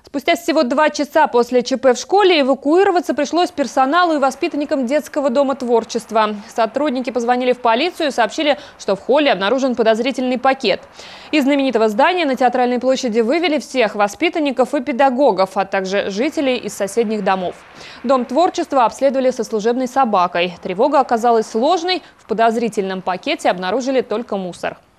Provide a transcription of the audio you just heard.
Спустя всего 2 часа после ЧП в школе эвакуироваться пришлось персоналу и воспитанникам детского дома творчества. Сотрудники позвонили в полицию и сообщили, что в холле обнаружен подозрительный пакет. Из знаменитого здания на Театральной площади вывели всех воспитанников и педагогов, а также жителей из соседних домов. Дом творчества обследовали со служебной собакой. Тревога оказалась сложной. В подозрительном пакете обнаружили только мусор.